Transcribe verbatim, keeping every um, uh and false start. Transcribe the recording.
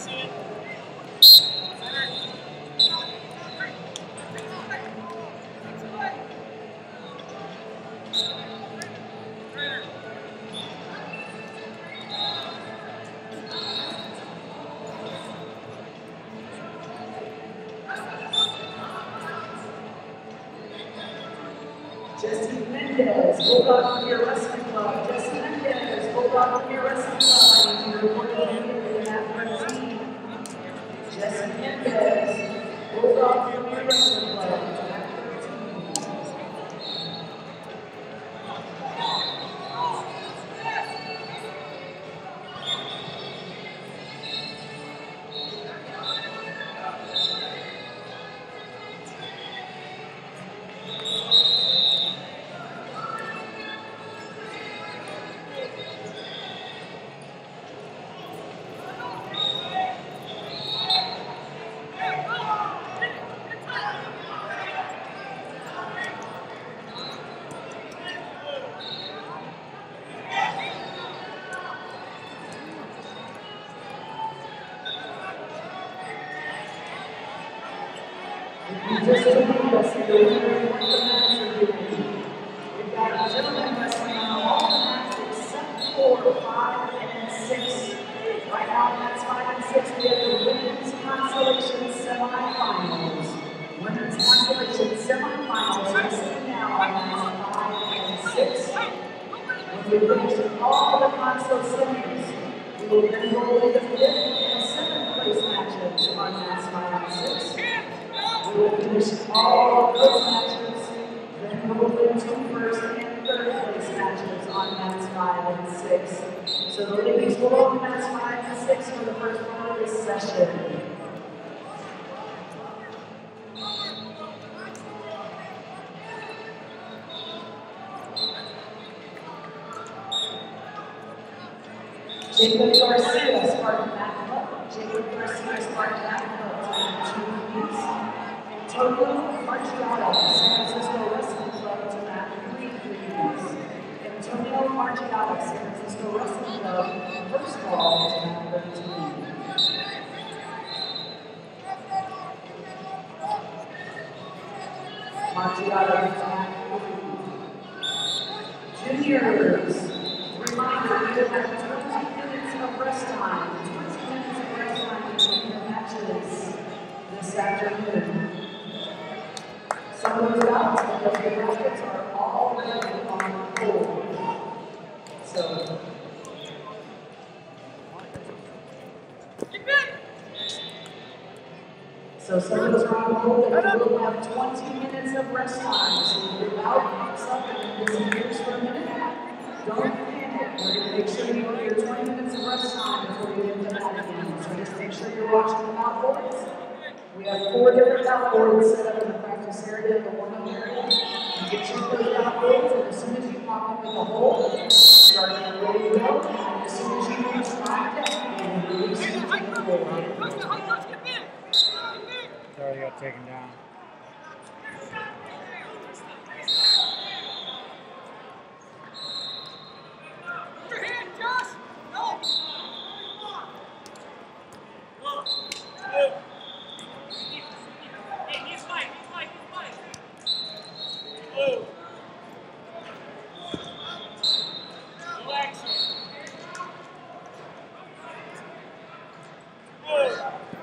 Bulldog Premier Wrestling Club. Jesse Mendez, Bulldog Premier Wrestling Club. I need you to report immediately in that thirteen. Jesse Mendez, Bulldog Premier Wrestling Club. Just to lead us in the winner of the match review. We've got gentlemen wrestling on all the mats except for five and six. Right now, that's five and six. We have the women's consolation semifinals. Women's consolation semifinals wrestling now on mats five and six. When we finish all the console semis, we will then go into fifth and seventh place matches on mats five and six. We will finish all of those matches, then move into first and third place matches on mats five and six. So the ladies will open mats five and six for the first part of this session. Jacob Garcia, Spartan Back Club. Jacob Garcia, Spartan Back Club, two weeks. Antonio Margiotto, San Francisco Wrestling Club to mat three please. Antonio Margiotto, San Francisco Wrestling Club, first ball to mat thirteen. Margiotto to mat three. Juniors, reminder, you have twenty minutes of rest time. twenty minutes of rest time between your matches this afternoon. Some of those bouts, because the brackets are already on the board. So, so some of those are on the board, and we will have twenty minutes of rest time. So if your bout picks up and disappears for a minute, don't panic. We're going to make sure you get your twenty minutes of rest time before you get into that again. So just make sure you're watching the bout boards. We have four different bout boards set up in the practice area, the warm-up area. You get your those bout boards, and as soon as you pop up in the hole, start getting ready to go. And as soon as you reach five down, you release it to the floor. Sorry, got taken down. Relax.